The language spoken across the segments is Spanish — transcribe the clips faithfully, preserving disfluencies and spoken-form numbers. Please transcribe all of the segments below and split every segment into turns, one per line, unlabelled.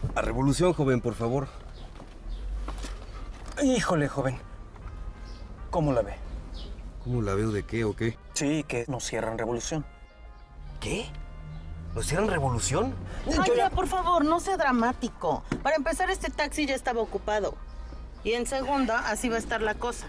A Revolución, joven, por favor.
Híjole, joven. ¿Cómo la ve?
¿Cómo la veo de qué o qué?
Sí, que nos cierran Revolución.
¿Qué? ¿Nos cierran Revolución?
Ay, ya, por favor, no sea dramático. Para empezar, este taxi ya estaba ocupado. Y en segunda, así va a estar la cosa.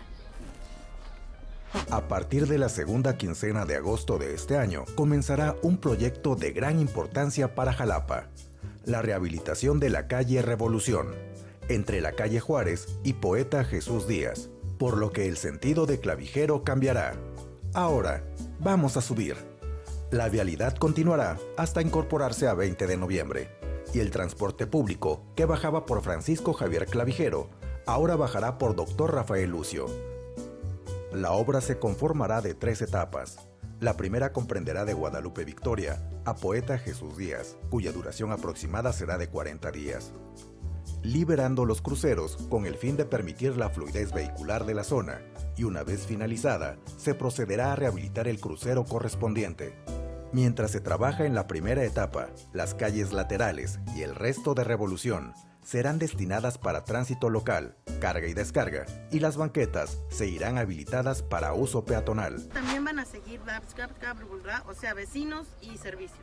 A partir de la segunda quincena de agosto de este año, comenzará un proyecto de gran importancia para Jalapa. La rehabilitación de la calle Revolución, entre la calle Juárez y Poeta Jesús Díaz, por lo que el sentido de Clavijero cambiará. Ahora, vamos a subir. La vialidad continuará hasta incorporarse a veinte de noviembre, y el transporte público, que bajaba por Francisco Javier Clavijero, ahora bajará por Doctor Rafael Lucio. La obra se conformará de tres etapas. La primera comprenderá de Guadalupe Victoria a Poeta Jesús Díaz, cuya duración aproximada será de cuarenta días. Liberando los cruceros con el fin de permitir la fluidez vehicular de la zona, y una vez finalizada, se procederá a rehabilitar el crucero correspondiente. Mientras se trabaja en la primera etapa, las calles laterales y el resto de Revolución serán destinadas para tránsito local, carga y descarga, y las banquetas se irán habilitadas para uso peatonal.
También van a seguir, o sea, vecinos y servicios.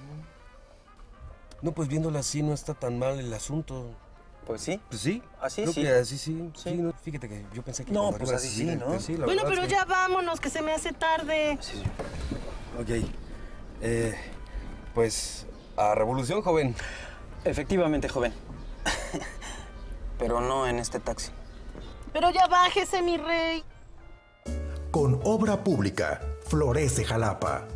No, pues viéndola así no está tan mal el asunto.
Pues sí.
Pues sí.
Así
Creo
sí.
que así sí.
Sí.
Sí, no, fíjate que yo pensé que...
No,
cuando
pues
iba
así
subir,
sí, ¿no?
pues sí, la
Bueno,
verdad
pero
es que-
ya vámonos, que se me hace tarde.
Sí.
Ok. Eh, pues a Revolución, joven.
Efectivamente, joven. Pero no en este taxi.
Pero ya bájese, mi rey.
Con obra pública, florece Jalapa.